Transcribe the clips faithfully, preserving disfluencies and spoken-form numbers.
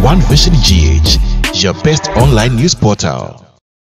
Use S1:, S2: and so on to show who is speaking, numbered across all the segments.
S1: One Vision G H, your best online news portal.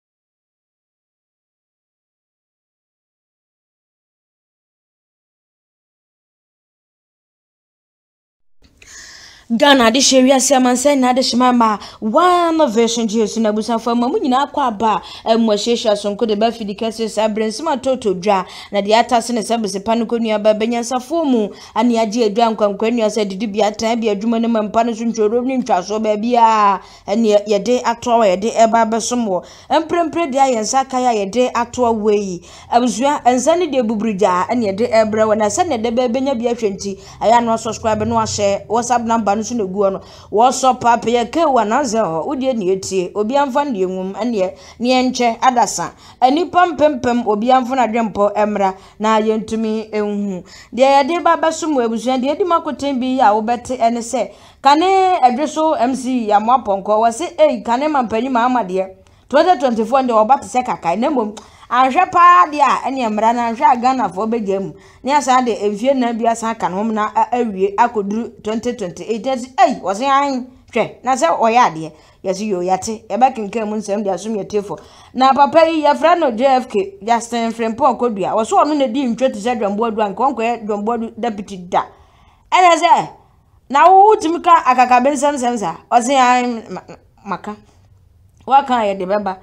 S2: Ghana de sheria siamanse na de shimama One Vision G H na busa fama mu nyina akwa ba emwahwehwa sonko de ba fidi kase sabrensima toto dwa na de atase ne sabese paniko nua ba benyansafo mu ane age adwa nkwankwa nua se didi bia tan bia adwuma ne mampa no ntworo ni ntwaso ba bia ane yede atoa yede eba besomo emprempre de ayensa kaya yede atoa weyi abusua ensane de buburija ane yede ebra wana se ne de ba benya bia hwenti aya no subscribe no ahye WhatsApp number no gu no wo so papa ye ke wanaze ho udie ne etie obi amfa ne nwum ane ne enche adasa anipa mpempem obi amfa na dwempo emra na yentumi enhu de yede baba sumu abusua de edi makoten bi ya wo bete ene se kane adweso M C ya moaponko wo se eh kane mampani ma amade twenty twenty-four de obate se kaka na mom anhwe pa de a ene emra na anhwe Ghana fo begam ne asa de emfie na bia sa kan hom na awie akoduru twenty twenty-eight eh wo se an hwe na se oya de yesi yo yate e ba kenkan mu nsem de asom yetefo na papa yi ya fra no J F K Justin Frempo akodua wo so ono na di ntwe te se dwambo adu an konko dwambo deputy da ene se na wo timika akaka bensem semsa wo se an maka wa kan ye de beba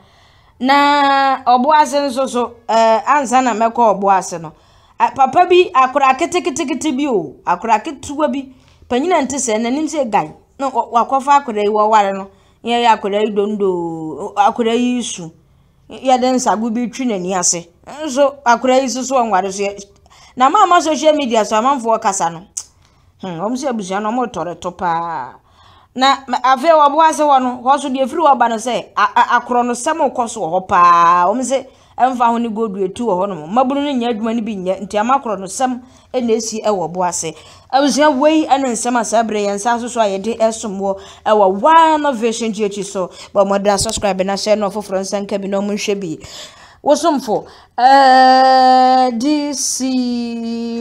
S2: na obuase nso so eh ansa na mekọ obuase no papa bi akura ketekete bi o akura ketuwa bi panyina ntese na nim se gai no wakofa akura yi wo ware no ye ya akura yi dondo akura yi su ya den sagu bi twi nani ase nso akura yi so so onware so na mama social media so amanfo kasa no hm omse abusia no mo tore to pa na ave obuase wono ho so de free wo ba no se akro no sem ukoso ho pa o mse emfa ho ni godu etu ho no mabunu no nya adwuma ni bi nya nti amakro no sem e na esi e wo obuase abusia wei ane nsem asabre yensa so so ayede esomwo e wo One Vision G H so ba moda subscribe na share no foforo nsanka bi no mo hwe bi wosomfo eh D C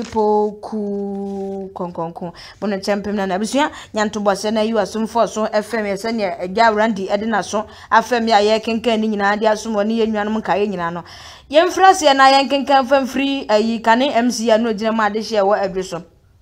S2: poku konkonko bono tempem na abusua nyantobo se na yu asomfo so F M yese ne agya randi edina so afem ya ye kenkan ni nyina ade asomo ne yenwanum kaye nyina no yemfrase na ye kenkan fam free ayi kane M C ya no gina ma ade hye wo adweso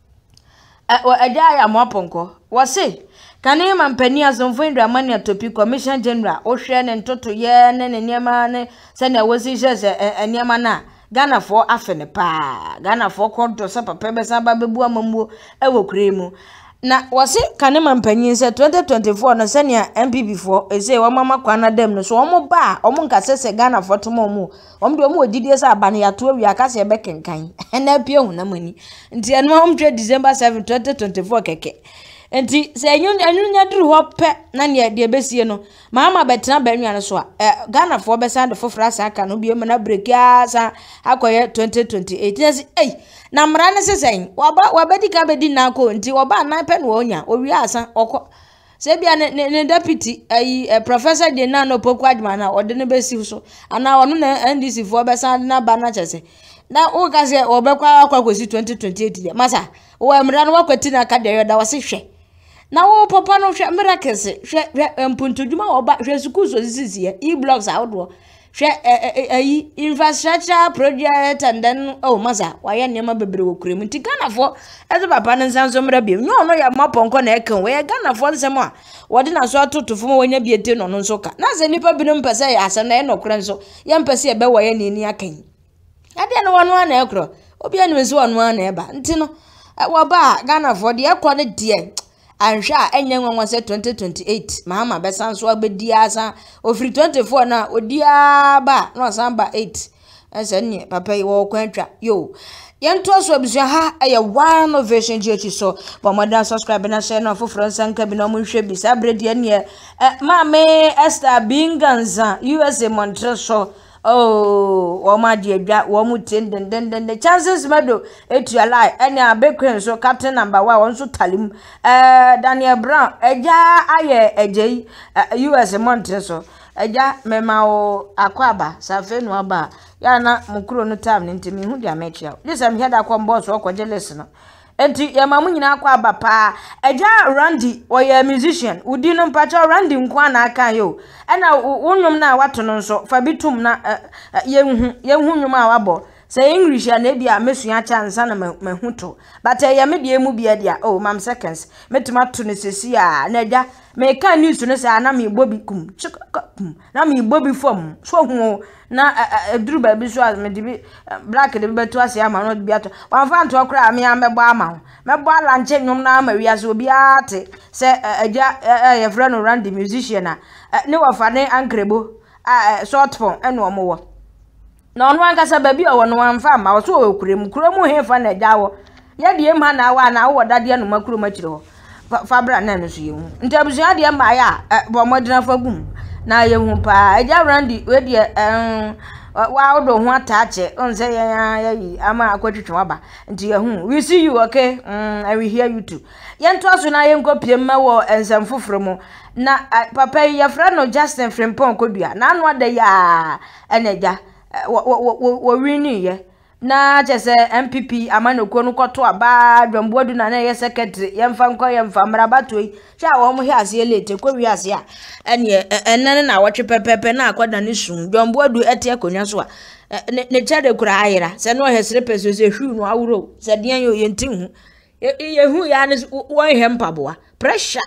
S2: eh wo agya ya moaponko wo se kane mampani asomfo ndra mani atopi commission general o hwe ne ntoto ye ne ne niema ne se na wosi hye se niema na Ghana for afene pa Ghana for konto se papa be sa ba bebu amamuo e wo kremu na wose kane mampani se twenty twenty-four no se ne M P P for e se wo mama kwana dem no so omo ba omo nkase se Ghana for to mo omo de omo odidie se aba ne yato awi akase e be kenkan na pie hu na mani nti eno om twe December seventh twenty twenty-four keke enti se enyu enyu nya duru ho pe na ne de besie no mama betena banwa no so a Ghana for be sand fofra sa aka no biem na break ya sa akoye twenty twenty-eight yes eh na mra ne sesen waba wabedi ka bedi na ko nti waba na pe no onya owi asa okọ se bia ne ne deputy ai professor de na no poku adma na ode ne besi so ana ono na N D C for be sand na ba na chese na o ka se obekwa akwa kwesi twenty twenty-eight de masa wo mra no wakwati na ka de yoda wase hwe na wo papa no hwe miracles hwe mpuntuduma oba hwe suku so sisiye e blocks outdo hwe ayi infrastructure project and then oh masa waye nema bebre wokurem nti Ghana fo eze papa no nsanso mra biem nyo no ya maponko na ekan we Ghana fo nsem a wode na so atotofo mo wanya biete no no nso ka na ze nipa binom pese ya asa na e nokura nso ye mpese e be waye ni ni akan ade no wono ana ekro obi ani nso wono ana eba nti no waba Ghana fo de ekọ ne de ansha enye nwanwa se twenty twenty-eight mama besan so abedi asa ofri twenty-four na odia ba no samba eight ese nye papa wo kwantwa yo yento so abusua ha eye One Vision G H so pomoda subscribe na share no foforo nsanka bi no mo hwe bi sa bredi ne mama Esther Binganza U S A Montreal so oh wo ma de adwa wo mu ten den den den chances mado etua lie ene abekwen so captain number one won so talim eh Daniel Brown eja aye ejei U S Montreal so eja mema o akwaba safenu aba ya na mukuro no time ntimi hu dia mechia this am here da kwa boss wo kwa jealous no enti ya mamu nyina akwa aba pa eja Randy oye musician udi no mpacha Randy nkwa na aka yo ena wonwom na wato no nso fa bitum na yehu yehu nwom a wabo say English ya na bia mesua chansa na mahuto but ya me de mu bia dia oh mam seconds metuma to ne sesi a na eja me ka news no say na me bobi kum na me bobi fom so hu na eduru ba bi so as me de black de beto ase ama no bia to wan fa nto okra me amebo ama mebo ala nche nwom na ama wiase obi ate say eja ye friend no Randy musician na ne wafa ne ankrebo short form eno omo na onu ankasa ba bi owo no amfa ma so okurem kurem hefa na eja wo ye de em ha na wa na wo dade no makuru makire ho fa bra na no so ye hu ntabusua de ma ya bo modina fa gum na ye hu pa eja Randy we de em wa odo ho ataache onse ye ya yi ama akwatwetwe waba nti ye hu we see you okay mm I will hear you too ye nto aso na ye nkopiem ma wo ensem foforo mu na papa ye fra no Justin Frimpong kodua na anu ada ya eneja wo wini ye na chese M P P amanoko no kwoto aba dwamboadu na na ye secretary ye mfa nko ye mfa mrabatoi sha wo mo he ase lete ko wi ase a ene enene na wotwe pepepe na akwada ne sun dwamboadu ete akonwa so a ne chade kura ayira se no hesere peso se hwu no awuro se den yo ye ntin hu ye hu ya ne wo he mpaboa pressure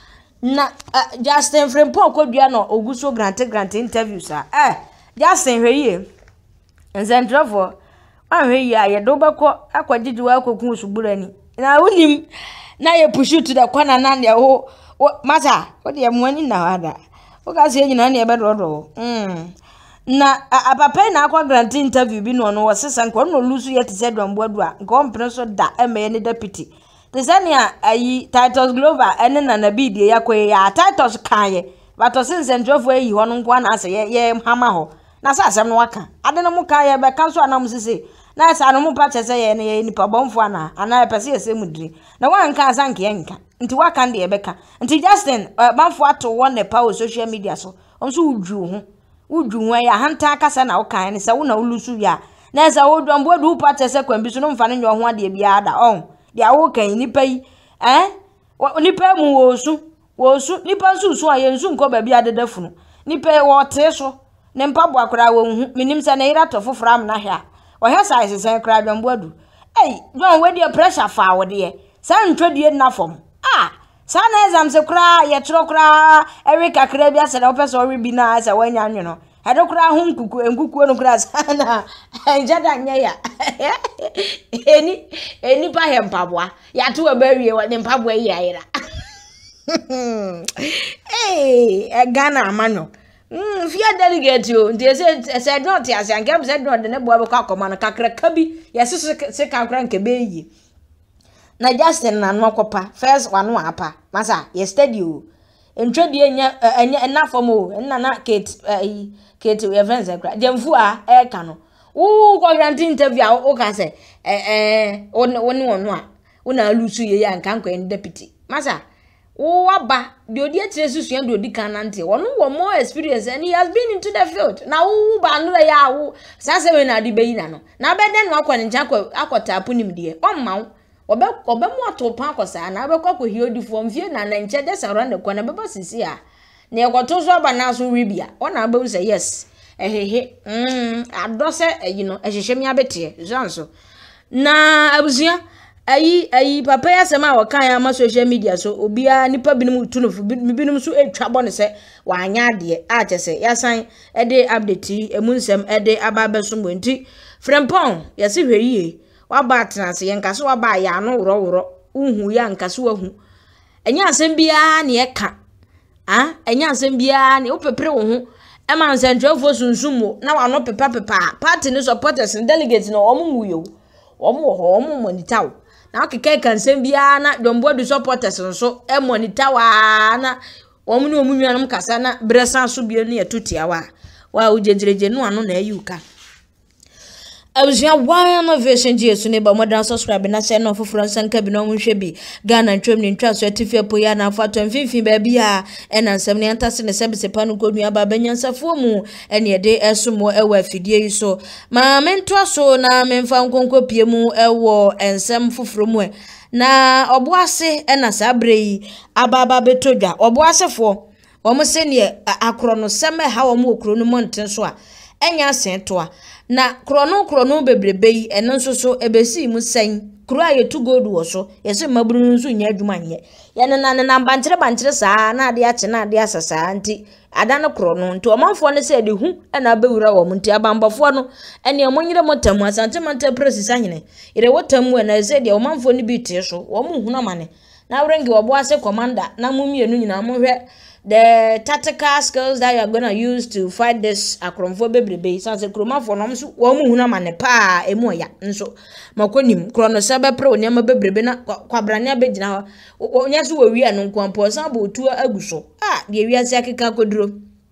S2: na Justin Frimpong kodua no oguso grant grant interviews a eh Justin hweye nzentrofo ahwe ya ye do bako akwagigi wa akokun suburani na wonim na ye pushu to the corner na ne ho mata wo de mwani na wada wo ka se nyina na ye bedodo mm na apapa na akwa grant interview bi no no wo sesa nko no lusu ye tse dwamboadu a nko mpre so da eme ne deputy tesania ayi Titus Glover ene na na bidie yakwe ya Titus kaye bato sensentrofo ayi ho no nko na ase ye ye hama ho na sa asem no waka ade no mu kaye be kan so anam sese na sa no mu pa chese ye ne ye nipa bomfo ana ana pese esem diri na wanka asanke ye nka nti waka nde ebeka nti Justin banfo ato won ne power social media so onso udwu ho udwu ho ya hanta akasa na wokan ne se wo na ulusu ya na se wo dwambo du pa chese kwambi so no mfa ne nyo ho ade bia ada on dia wo kan nipa yi eh nipa mu wo su wo su nipa su su aye nsu nko ba bia dedafunu nipa wo te so ne mpabo akora wo hu minim se na ira to foforo am na hia o he size se kra dwamboadu eh don we dey pressure fa wo de sa ntwedie na fom ah sa na exam se kra ye tro kra ewe kakra bia se na opeso ori bi na se wanya nwono he do kra hu nkuku enkuku no kra sa na njada nya ya eni eni pa he mpabo ya to we bawie wo ne mpabo yi ayira eh Ghana amano Mm, fear delegate you. They said, said not yes, and Gab said not the nebo of Cocoman, Cacra Cubby, yes, sick and crank a baby. Na Justin and Mocopa, first one wapa, Massa, yes, steady you. And trade enough for more, and not Kate, Kate, your friends, and cry. Them fua, air cano. Oh, go grant interview, oh, can say, eh, one one one, una lusu ya and canque and deputy. Massa. Oh, Abba, the dear Jesus, and do canante, one who more experience, and he has been into the field. Now, who ban the yaw, Sasser and Adibayano. Now, better than walk on Jaco, Aquata Punim, dear, one mount, or Bemo to Pacosa, and I will cock with you from Vienna and Cheddars around the corner of Bossia. Near what to Banasu Ribia, one I will say yes. Eh, he, hm, I do say, you know, as you show me a bit here, Janso. Na, I was here. Ayi ayi papa ya sema wakan ya ma social media so obia nipa binum tunufu binum so etwa bone se wanya de a chese ya san e de update emunsem e de ababeso mbonti Frimpong ya se hweyie wa ba atnase ye nkaso wa ba ya no woro woro uhu ya nkaso wa hu enya asem bia ne ye ka ah enya asem bia ne opepere wo hu e man sentwefo sunsumo na wa no pepa pepa party ni supporters and delegates no omu yo omu ho omu monitaw na okeke kan sem bia na dwamboadu supporters nso e monitor wa na omu ne omu nwanum kasa na bresa so bia ne atutia wa wa ujejreje no ano na ayuka Abusua one version Jesus ne ba modern subscribe na share no foforo nsanka bi no nhwe bi Ghana ntwam ne ntwa so atifia po ya na afato mfimfin ba bi a ena nsam ne antase ne sebese pa no godua ba banyansafo mu ene ede esomo ewa afidie yi so ma mento so na memfa nkonko pie mu ewo ensem foforo mu na oboase ena sabre yi ababa betodwa oboasefo omo se ne akro no seme ha omo okro no monten so a enya sentoa na krono krono bebrebe yi eno nso so ebesi mu sen kro aye to gold wo so yese maburu nso nya adwuma nye ye ne na na bantere bantere saa na ade ache na ade asasa anti adano krono nti omanfo ne se de hu na abewura wo nti abambafo no ene omonyire motamu asante manta presisa nyene ire wotamu na se de omanfo ne bi tie so wo mu hu na mane na wrengi wo bo ase commander na mu mienu nyina mo hwe the tactical skills that you are going to use to fight this akromfo bebrebe so say kromafo no so wo mu huna mane pa emu ya nso makonim krono sebe pre onyama bebrebe na kwabrane abegina onya so wo wi anu nkwampo san bo tu aguso ah de wi ase akeka koduro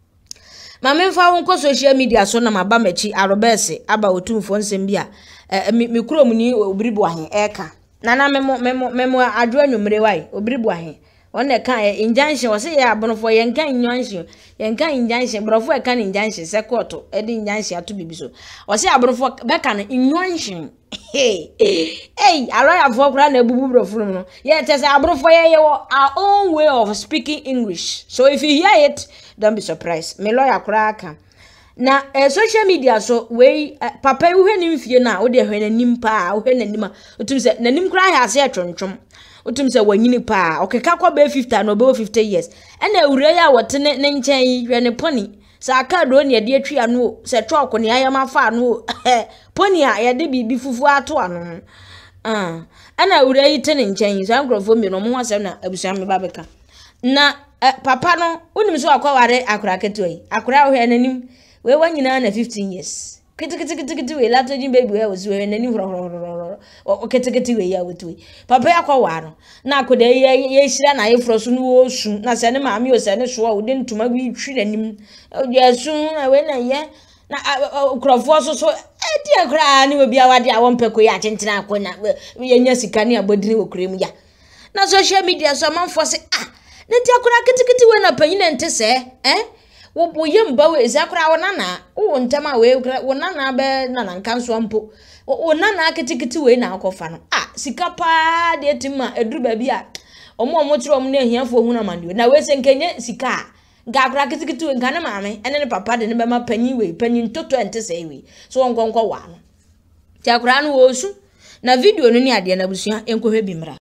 S2: ma memfa won ko social media so na maba machi arobese aba otumfo nsem bia mi krom ni obiribu ahe eka nana memo memo memo adwo anwumre wai obiribu ahe one kan injunction wose ya abonofo yen kan injunction yen kan injunction brofo e kan injunction se court e di injunction ato bibiso wose abonofo be kan injunction hey hey aloya fo kra na ebubu brofo no ye tese abonofo ye our own way of speaking English, so if you hear it don't be surprised me lawyer kra aka na eh, social media so we uh, papa wo hwenim fie na wo de hwenanim pa wo hwenanim otum se nanim kra ha ase atwontwom otum se wanyini pa okeka kwa be fifty no be fifty years ena ewure ya wote ne nchen hwene poni sa aka do ne de atwa no se trok ne ayama fa no poni a ye de bibi fufu ato ano ah ena ewure yi te ne nchen so ankrofo mi no mo asem na abusua me babeka na uh, papa no unim so akwa ware akura keto yi akura hwenanim we wanyina na fifteen years kiti kiti kiti kiti we lato jin baby we was we nani horo horo o kiti kiti we ya wetu papa yakwa waro na akoda ye ye hira na yefro so no wo su na se ne maami o se ne so o de ntuma bi hwira nim o je su na we na ye na krofo so so e dia kra ni obi awade a wompeko ya chentina akona ye nya sika ni abodini wo krem ya na social media so manfo se ah na dia kra kiti kiti we na panyina nte se eh wo yemba we zakura wonana wo ntama we wonana be nana nkanso ampo wonana akitikiti we na akofa no ah sika pa de tima eduru ba bi a omo omo kire omo na hiafo hu na mande na we se nkenye sika ga akura akitikiti we nkane maame ene ne papa de ne be ma panyi we panyi ntoto ente se we so wonkonkọ wa no ti akura no wo su na video no ni ade na busua enkohwe bi mra.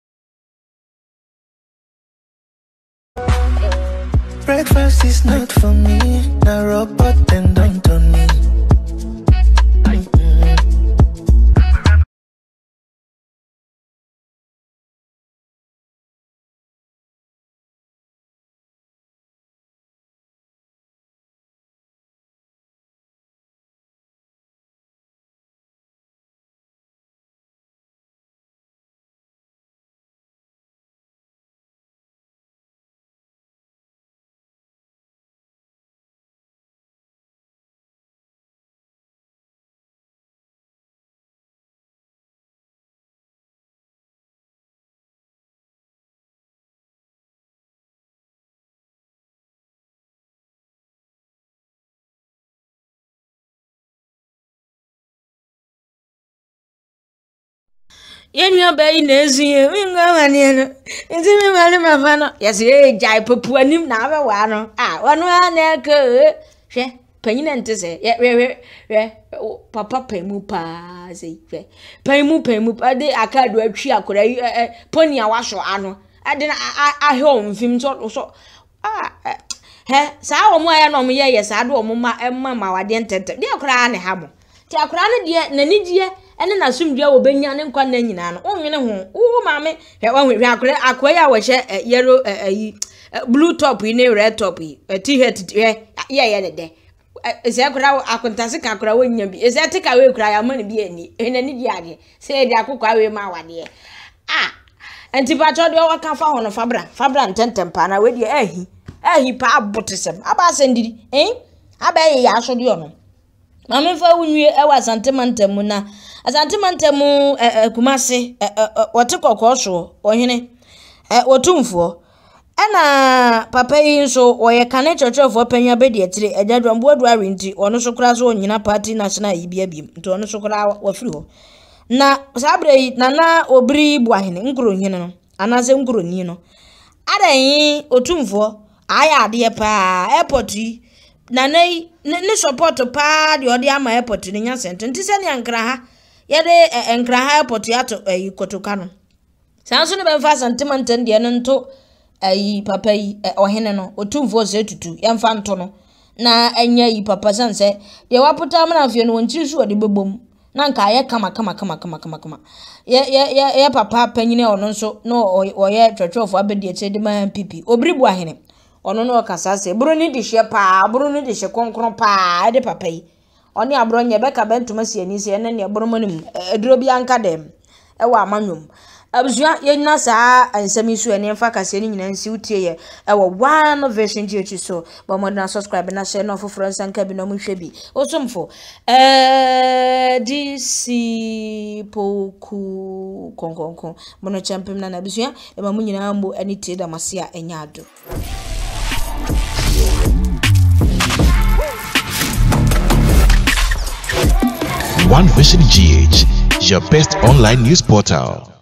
S3: Breakfast is not for me, na robot and don't on me.
S2: Yenua bayi na ezuye winga mane no nti me male mafa no yesi e jai popu anim na abe wa no ah wonu ana ka hwe panyina nte se ye hwe hwe papa pamu pa sei hwe pamu pamu pa de akado atwi akora poni a washo ano ade na ahwe omfim so so ah he sa omo aya no mo ye ye sa do omo ma emma ma wade ntete de akora ne ha mo ti akora ne de nani die ene na sumdua wo benya ne nkwa na nyina no onwene ho wo maame hwe wa hwe akora akwa ya wo hye yellow ayi blue top ni red top yi t-shirt hwe ye ye de ese akora akontase ka akora wonya bi ese tika we kura ya mane bi ani ene ni di ade se de akokwa we ma wade ah enti pa cho de wo ka fa ho no fabra fabra ntentem pa na we de ahi ahi pa abotesem aba sendiri eh aba ye ya so de ono Mame fa unwie e wa santemantemu na asantemantemu eh kumase eh wote kokosho ohene eh wotumfo ana papa yi nso woye kane chochofo panya be de tire ejadwambo aduare nti ono so kura so onyina party national ibia biem nti ono so kura wafiri ho na sabre yi nana obiri bu ahene nkuro hene no anase nkuro ni no adan otumfo aya ade pa airport yi nana ne support pa de ode ama airport ni nya center nti se ne ankra ha ye de ankra ha airport ya to ayi kotoka no sanso ne be fa sentiment de no nto ayi papa yi ohene no otumfo se tutu ya mfa nto no na anya yi papa sanse de waputa mana afie no wonchi su ode bebom na nka ye kama kama kama kama kama kama ye ye ye papa panyine ono nso no oye twetwofo abedi eche de man pipi obribu ahene ono no kasa se buru ni dihye pa buru ni dihye konkron pa de papa yi oni abro nye beka bentuma si ani se ne ne buru manim eduro bi anka dem e wa amanwom abusua yenya saa ansami su ene mfa kase ni nyina nsi utie ye e wo one version G H so ba mo na subscribe na share no foforo nsanka bi no mo hwe bi osumfo eh D C poku konkonko mo no champem na na abusua e ma mo nyina ambo ani tie da mase a enya ado.
S1: One Vision G H, your best online news portal.